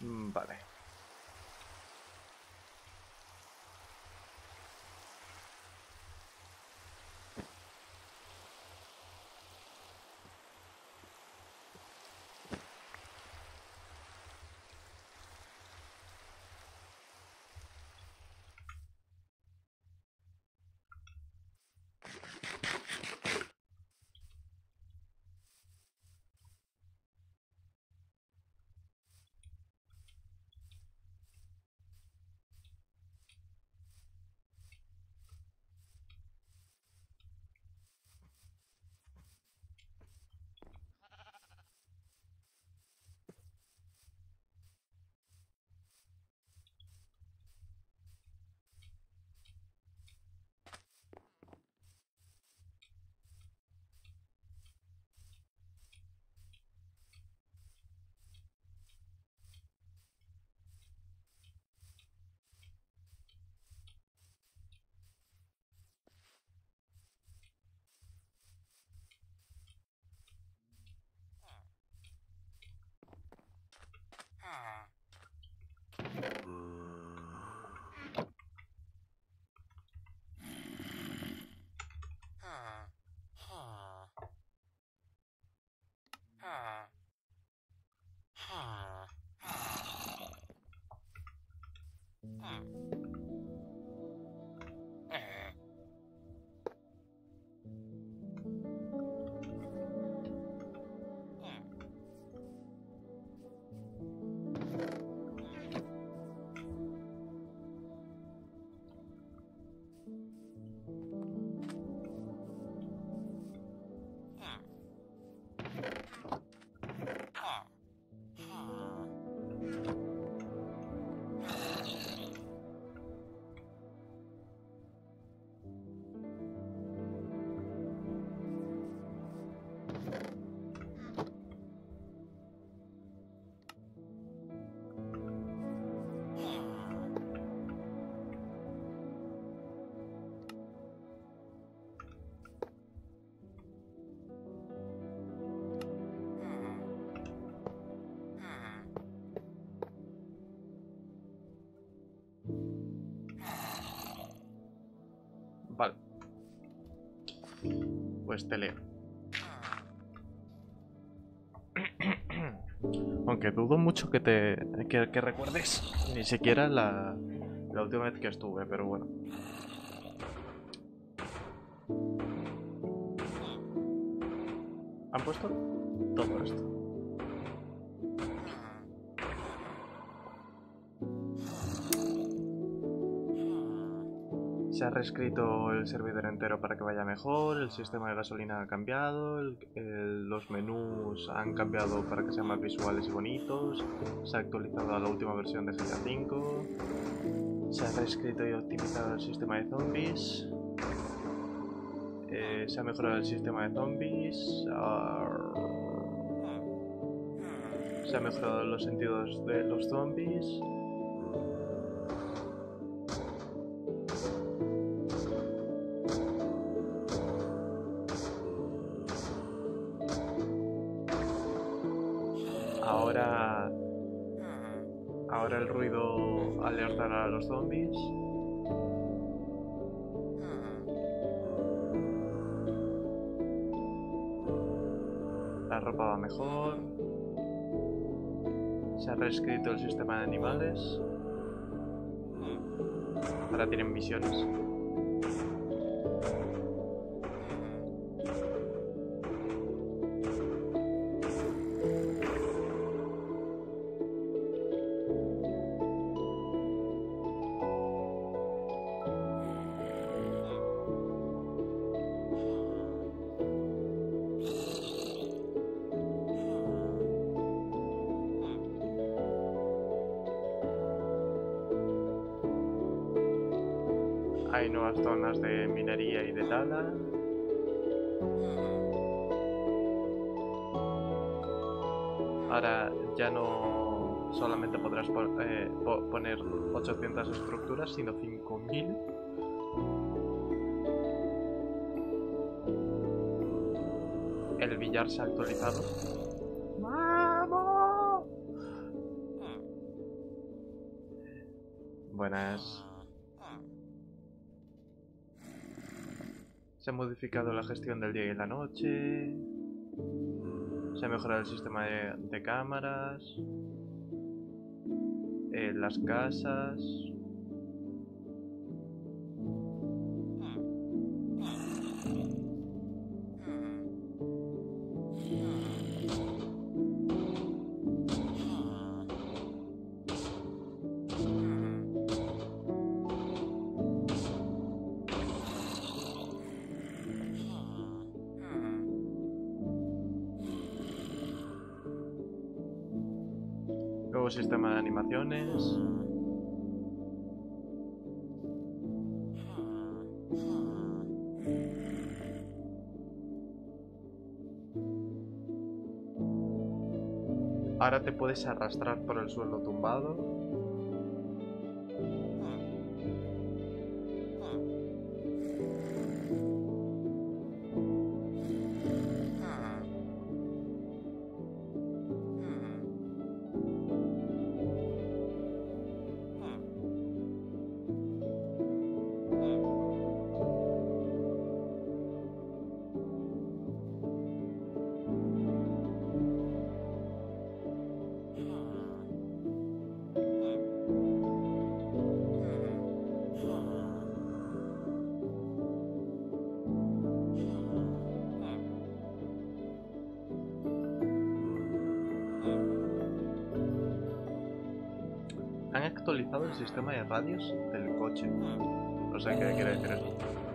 Vale. Vale. Pues te leo. Aunque dudo mucho que recuerdes ni siquiera la última vez que estuve, pero bueno. ¿Han puesto todo esto? Se ha reescrito el servidor entero para que vaya mejor, el sistema de gasolina ha cambiado, los menús han cambiado para que sean más visuales y bonitos, se ha actualizado a la última versión de GTA V, se ha reescrito y optimizado el sistema de zombies, se ha mejorado el sistema de zombies, se ha mejorado los sentidos de los zombies. Ahora el ruido alertará a los zombies. La ropa va mejor. Se ha reescrito el sistema de animales. Ahora tienen misiones. Hay nuevas zonas de minería y de tala. Ahora ya no solamente podrás poner 800 estructuras, sino 5000. El billar se ha actualizado. ¡Vamos! Buenas. Se ha modificado la gestión del día y la noche. Se ha mejorado el sistema de cámaras. Las casas. Nuevo sistema de animaciones. Ahora te puedes arrastrar por el suelo tumbado. Han actualizado el sistema de radios del coche. No sé qué quiere decir eso.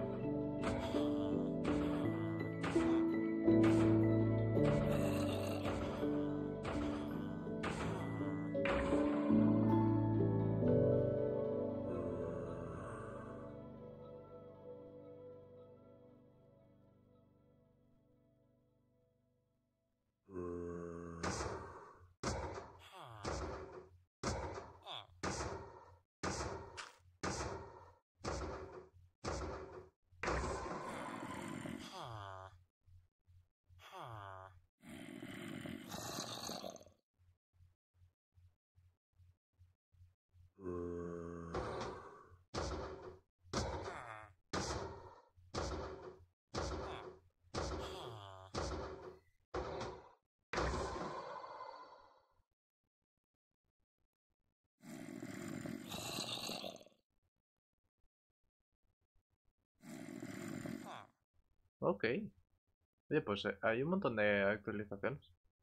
Ok. Oye, pues hay un montón de actualizaciones.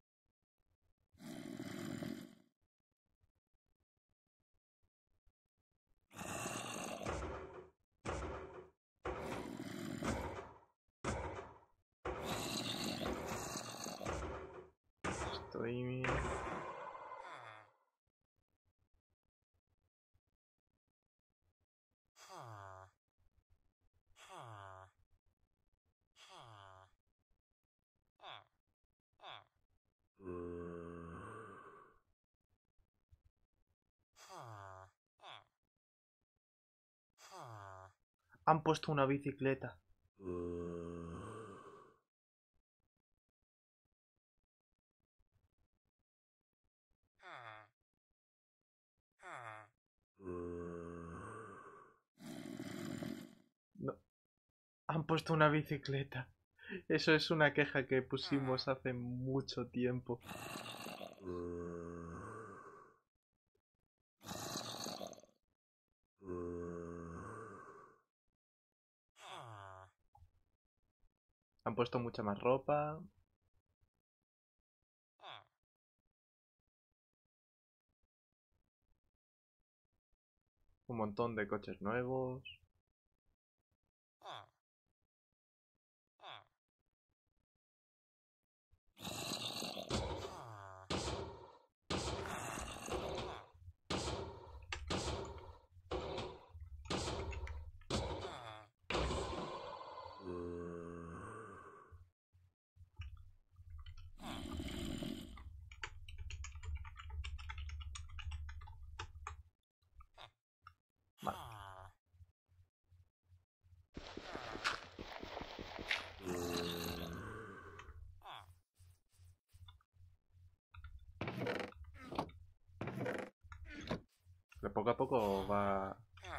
Estoy... Han puesto una bicicleta. No, han puesto una bicicleta. Eso es una queja que pusimos hace mucho tiempo. Han puesto mucha más ropa. Un montón de coches nuevos. Vale. poco a poco va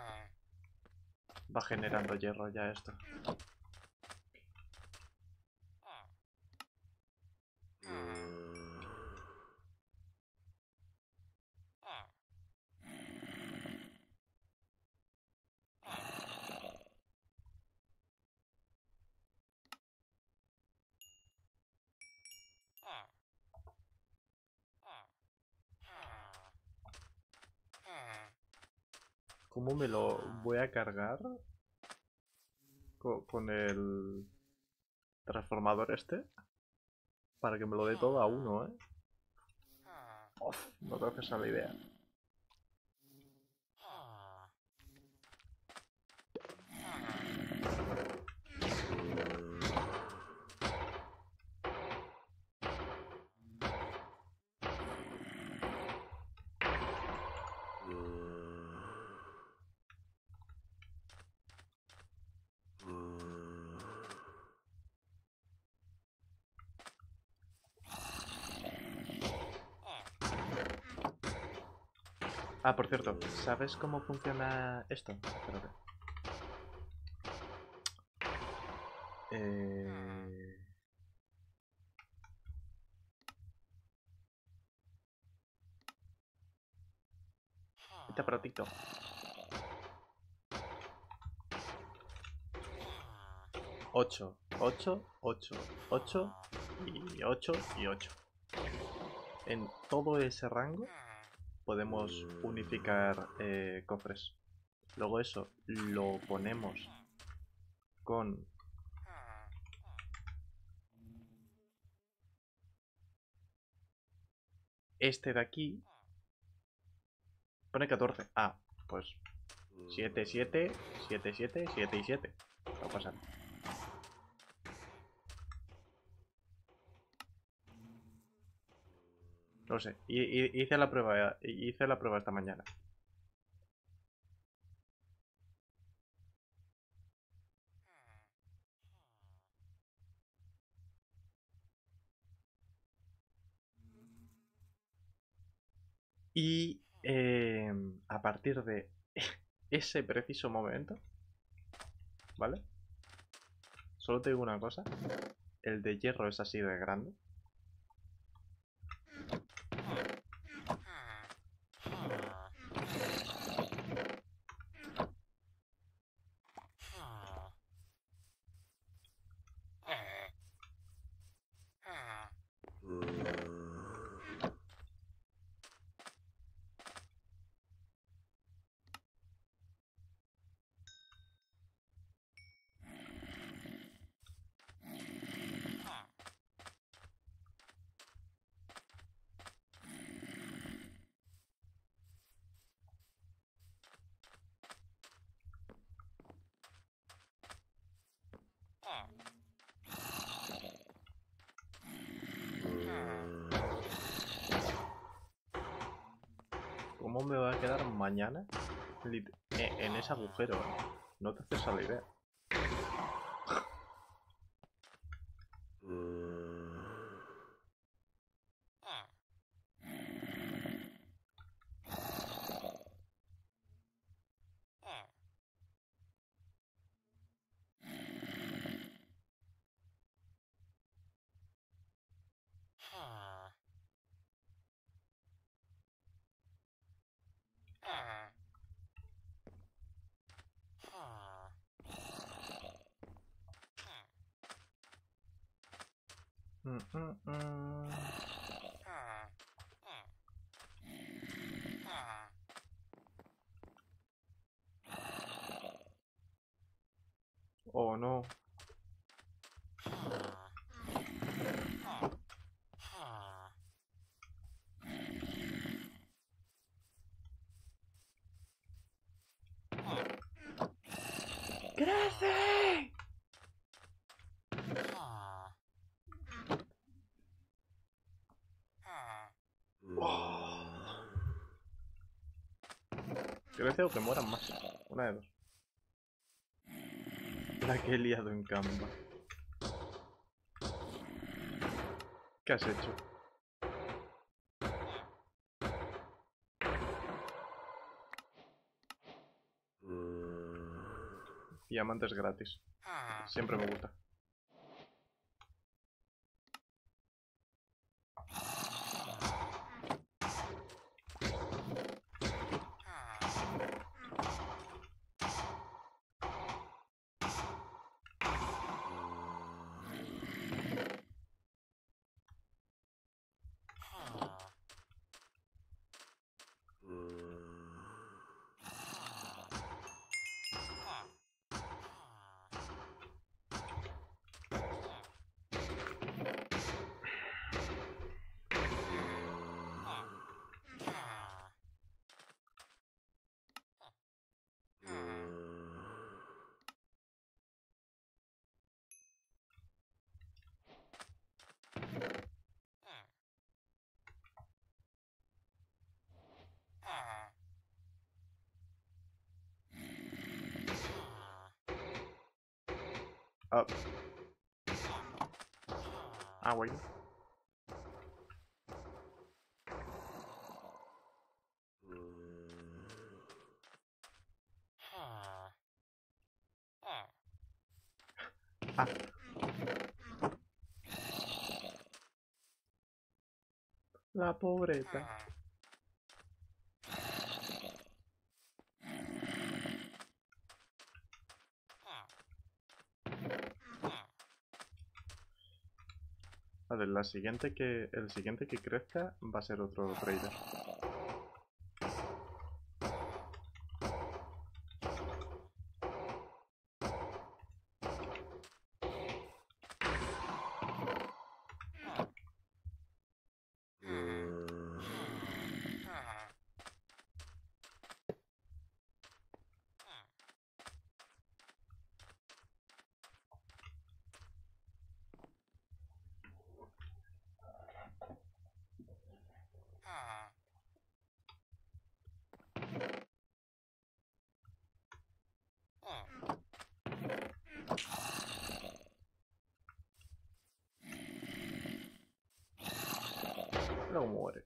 generando hierro ya esto. ¿Cómo me lo voy a cargar? Con el transformador este. Para que me lo dé todo a uno, ¿eh? Uf, no creo que sea la idea. Ah, por cierto, ¿sabes cómo funciona esto? Espérate. Este aparatito. 8, 8, 8, 8 y 8 y 8. En todo ese rango podemos unificar cofres. Luego eso lo ponemos con este de aquí. Pone 14. Ah, pues 7, 7, 7, 7, 7 y 7. Va a pasar. No sé. Hice la prueba esta mañana. Y a partir de ese preciso momento, ¿vale? Solo te digo una cosa. El de hierro es así de grande. ¿Cómo me va a quedar mañana en ese agujero? No te haces a la idea. Oh no. ¡Crece! Oh. Crece o que mueran más. Una de dos. La que he liado en Canva. ¿Qué has hecho? Y amantes gratis. Siempre me gusta. Ah, bueno. Ah. La pobreta. Vale, el siguiente que crezca va a ser otro trader. Luego muere.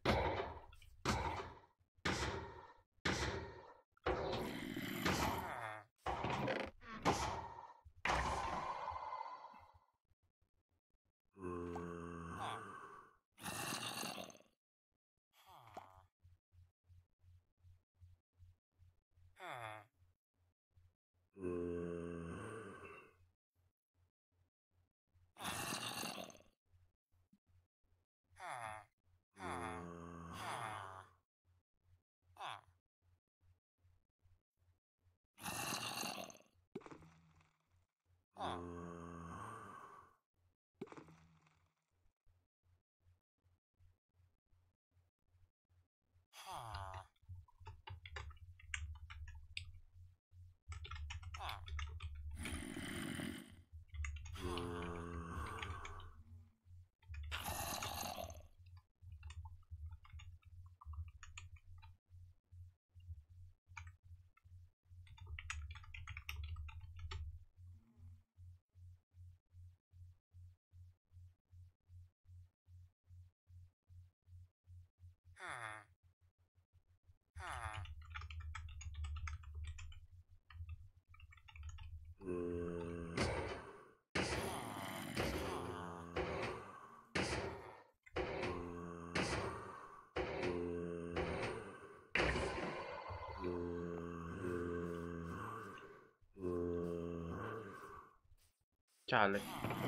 Chale.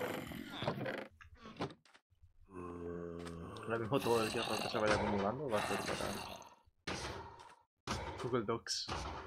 Ahora mismo todo el hierro que se vaya acumulando va a ser para Google Docs.